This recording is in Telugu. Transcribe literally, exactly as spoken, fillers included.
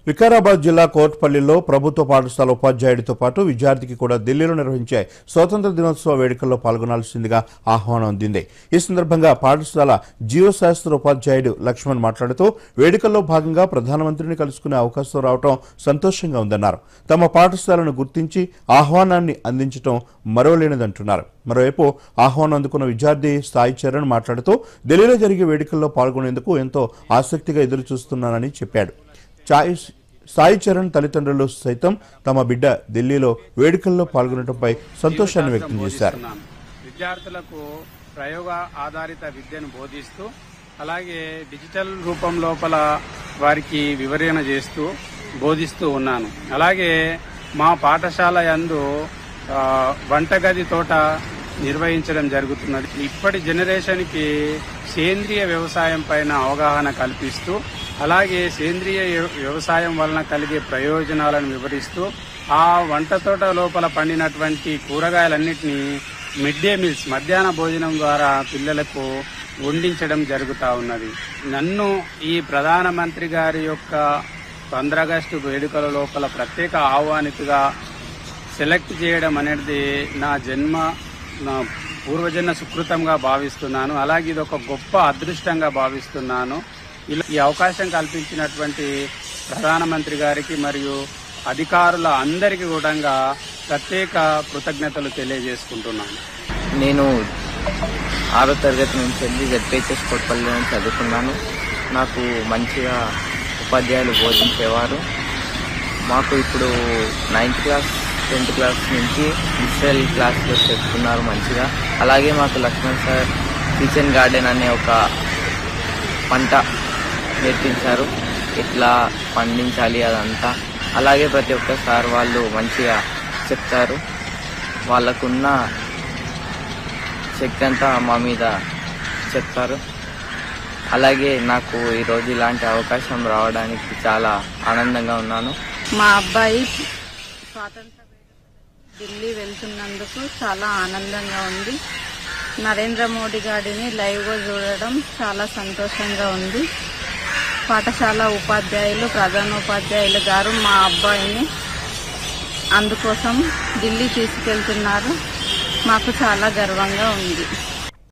వికారాబాద్ జిల్లా కోట్పల్లిలో ప్రభుత్వ పాఠశాల ఉపాధ్యాయుడితో పాటు విద్యార్థికి కూడా ఢిల్లీలో నిర్వహించే స్వాతంత్ర దినోత్సవ వేడుకల్లో పాల్గొనాల్సిందిగా ఆహ్వానం అందింది. ఈ సందర్భంగా పాఠశాల జీవశాస్త్ర ఉపాధ్యాయుడు లక్ష్మణ్ మాట్లాడుతూ వేడుకల్లో భాగంగా ప్రధానమంత్రిని కలుసుకునే అవకాశం రావడం సంతోషంగా ఉందన్నారు. తమ పాఠశాలను గుర్తించి ఆహ్వానాన్ని అందించడం మరోలేనిదంటున్నారు. మరోవైపు ఆహ్వానం అందుకున్న విద్యార్థి సాయి చరణ్ మాట్లాడుతూ ఢిల్లీలో జరిగే వేడుకల్లో పాల్గొనేందుకు ఎంతో ఆసక్తిగా ఎదురు చూస్తున్నానని చెప్పాడు. సాయి చరణ్ తల్లిదండ్రులు సైతం తమ బిడ్డ ఢిల్లీలో వేడుకల్లో పాల్గొనడంపై సంతోషాన్ని వ్యక్తం చేశారు. విద్యార్థులకు ప్రయోగ ఆధారిత విద్యను బోధిస్తూ అలాగే డిజిటల్ రూపం లోపల వారికి వివరణ చేస్తూ బోధిస్తూ ఉన్నాను. అలాగే మా పాఠశాల యందు వంటగది తోట నిర్వహించడం జరుగుతున్నది. ఇప్పటి జనరేషన్ కి సేంద్రియ వ్యవసాయం పైన అవగాహన కల్పిస్తూ అలాగే సేంద్రియ వ్యవసాయం వలన కలిగే ప్రయోజనాలను వివరిస్తూ ఆ వంట తోట లోపల పండినటువంటి కూరగాయలన్నింటినీ మిడ్ డే మీల్స్ మధ్యాహ్న భోజనం ద్వారా పిల్లలకు వండించడం జరుగుతూ ఉన్నది. నన్ను ఈ ప్రధానమంత్రి గారి యొక్క పంద్రాగస్టు వేడుకల లోపల ప్రత్యేక ఆహ్వానితుగా సెలెక్ట్ చేయడం అనేది నా జన్మ నా పూర్వజన్మ సుకృతంగా భావిస్తున్నాను. అలాగే ఇది ఒక గొప్ప అదృష్టంగా భావిస్తున్నాను. ఈ అవకాశం కల్పించినటువంటి ప్రధానమంత్రి గారికి మరియు అధికారుల అందరికీ కూడా ప్రత్యేక కృతజ్ఞతలు తెలియజేసుకుంటున్నాను. నేను ఆరో తరగతి నుంచి వెళ్ళి జెడ్పీహెచ్ఎస్ కోట్పల్లి నుంచి చదువుకున్నాను. నాకు మంచిగా ఉపాధ్యాయులు బోధించేవారు. మాకు ఇప్పుడు నైన్త్ క్లాస్ టెన్త్ క్లాస్ నుంచి డిజిటల్ క్లాస్లో చెప్తున్నారు మంచిగా. అలాగే మాకు లక్ష్మణ్ సార్ కిచెన్ గార్డెన్ అనే ఒక పంట నేర్పించారు, ఎట్లా పండించాలి అదంతా. అలాగే ప్రతి ఒక్కసారి వాళ్ళు మంచిగా చెప్తారు. వాళ్ళకున్న శక్తి అంతా మా మీద చెప్తారు. అలాగే నాకు ఈరోజు ఇలాంటి అవకాశం రావడానికి చాలా ఆనందంగా ఉన్నాను. మా అబ్బాయి స్వాతంత్ర ఢిల్లీ వెళ్తున్నందుకు చాలా ఆనందంగా ఉంది. నరేంద్ర మోడీ గారిని లైవ్గా చూడడం చాలా సంతోషంగా ఉంది. పాఠశాల ఉపాధ్యాయులు ప్రధానోపాధ్యాయులు గారు మా అబ్బాయిని అందుకోసం ఢిల్లీ తీసుకెళ్తున్నారు. మాకు చాలా గర్వంగా ఉంది.